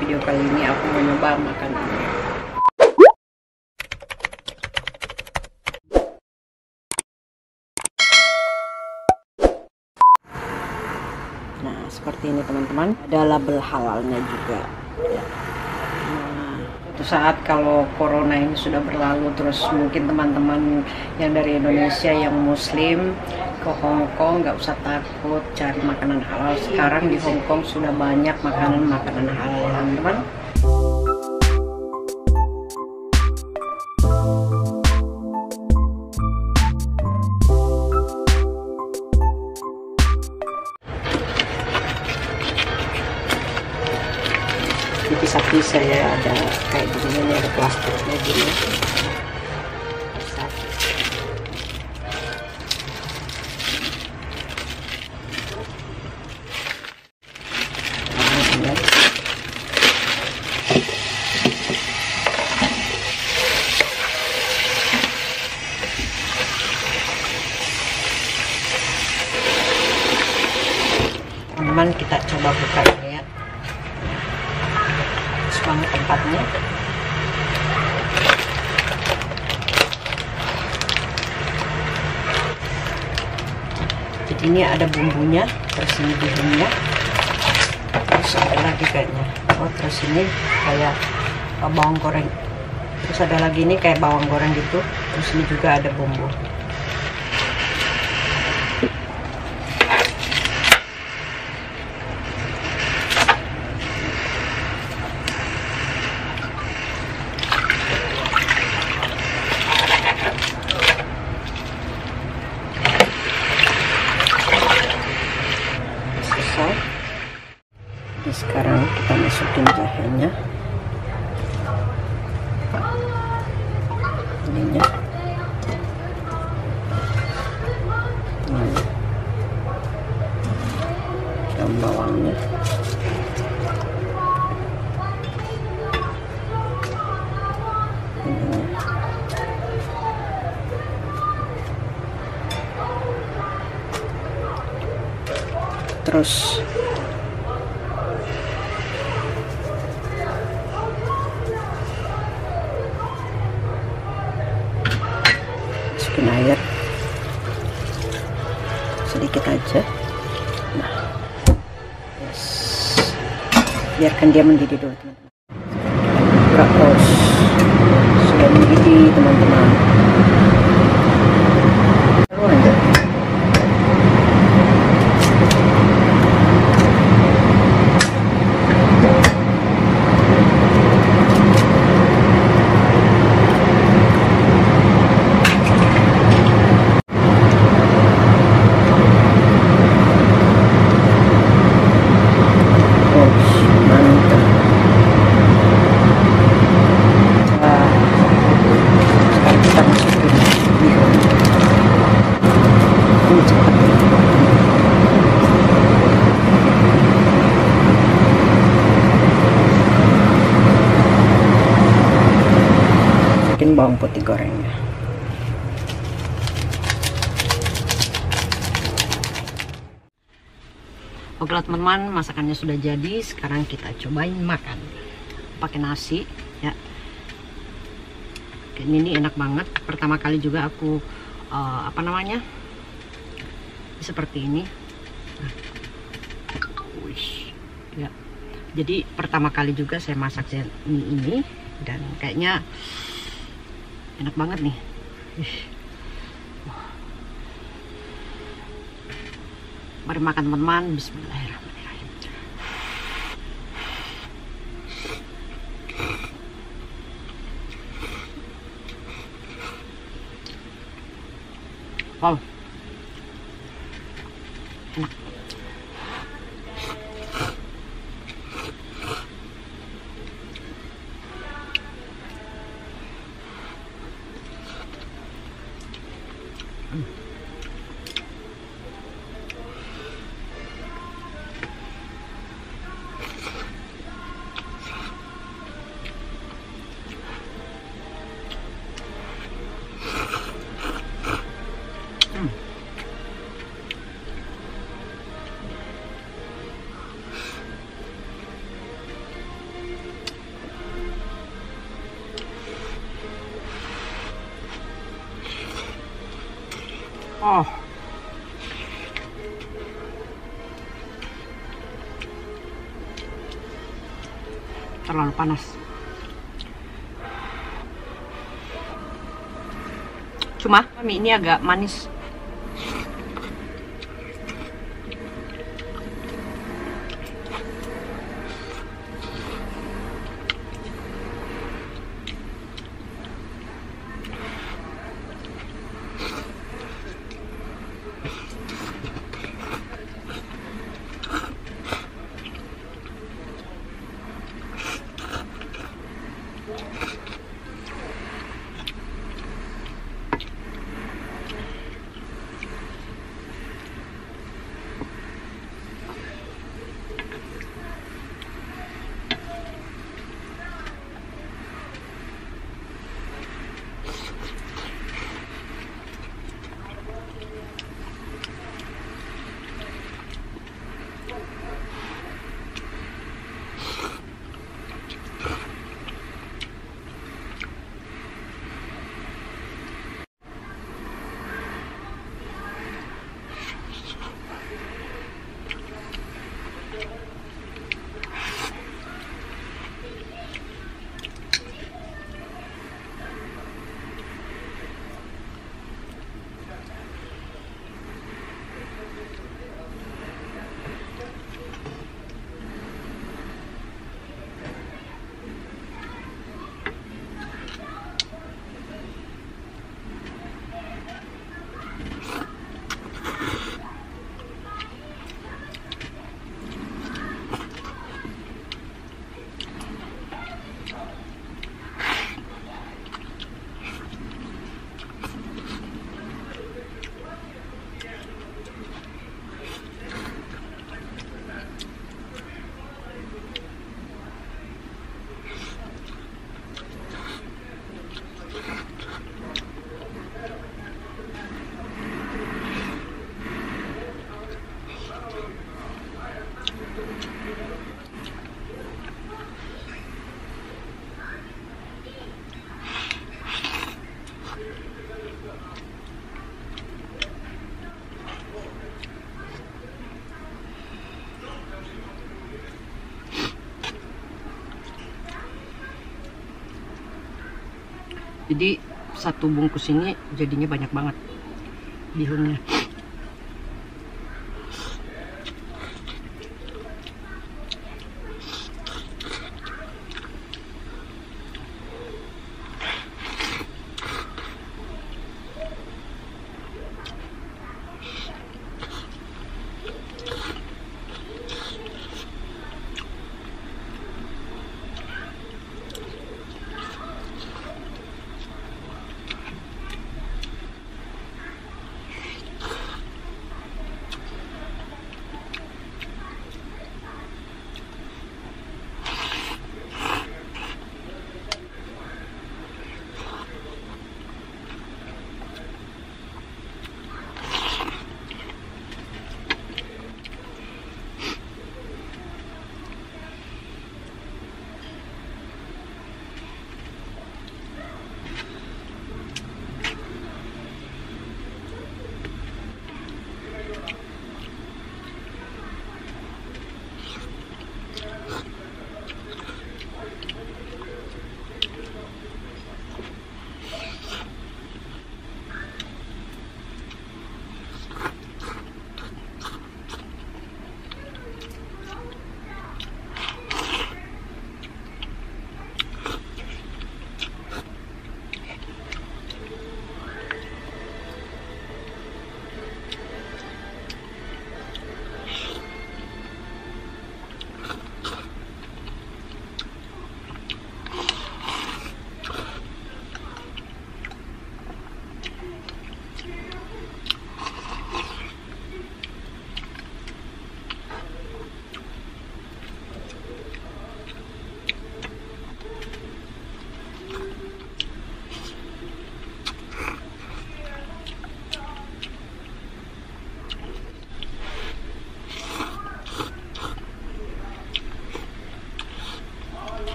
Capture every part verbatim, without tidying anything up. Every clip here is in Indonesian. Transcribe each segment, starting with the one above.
video kali ini aku mau nyoba makan ini. Nah, seperti ini teman-teman, ada label halalnya juga ya. Nah, suatu saat kalau corona ini sudah berlalu, terus mungkin teman-teman yang dari Indonesia yang muslim ke Hong Kong nggak usah takut cari makanan halal. Sekarang di Hong Kong sudah banyak makanan-makanan halal ya teman-teman. Dipisah-pisah ya, ada kayak gini, ada plastiknya gini. Teman-teman, kita coba buka ini ya. Banget tempatnya. Jadi ini ada bumbunya, terus ini bihunnya, terus ada lagi kayaknya. Oh, terus ini kayak bawang goreng. Terus ada lagi ini kayak bawang goreng gitu. Terus ini juga ada bumbu. Jadi sekarang kita masukin jahenya, ininya, ini, dan bawangnya, ininya. Terus masukin air sedikit aja. Nah, yes. Biarkan dia mendidih dulu teman-teman. Buka terus, sudah mendidih teman-teman. Lanjut. Bawang putih gorengnya. Oke teman-teman, masakannya sudah jadi. Sekarang kita cobain makan pakai nasi ya. Ini, ini enak banget. Pertama kali juga aku uh, apa namanya seperti ini. Nah. Wish, ya. Jadi pertama kali juga saya masak mie ini dan kayaknya enak banget nih. Mari makan teman-teman. Bismillahirrahmanirrahim. Wow, enak. Hmm. Hmm. Oh, terlalu panas. Cuma mie ini agak manis. Jadi satu bungkus ini jadinya banyak banget bihunnya.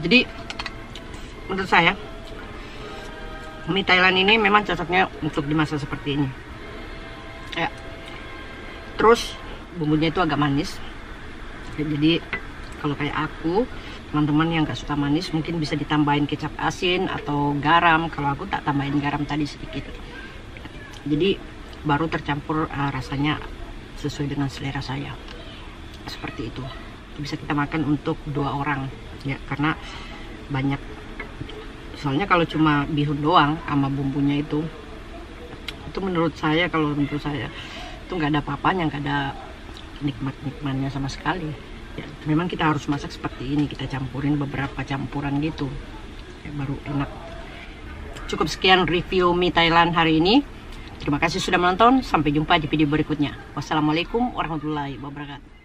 Jadi menurut saya mie Thailand ini memang cocoknya untuk dimasak seperti ini ya. Terus bumbunya itu agak manis ya, jadi kalau kayak aku, teman-teman yang gak suka manis mungkin bisa ditambahin kecap asin atau garam. Kalau aku tak tambahin garam tadi sedikit, jadi baru tercampur uh, rasanya sesuai dengan selera saya. Seperti itu. Bisa kita makan untuk dua orang ya, karena banyak. Soalnya kalau cuma bihun doang sama bumbunya itu, itu menurut saya, kalau menurut saya itu nggak ada apa-apanya, nggak ada nikmat-nikmatnya sama sekali. Ya, memang kita harus masak seperti ini, kita campurin beberapa campuran gitu ya, baru enak. Cukup sekian review mie Thailand hari ini. Terima kasih sudah menonton, sampai jumpa di video berikutnya. Wassalamualaikum warahmatullahi wabarakatuh.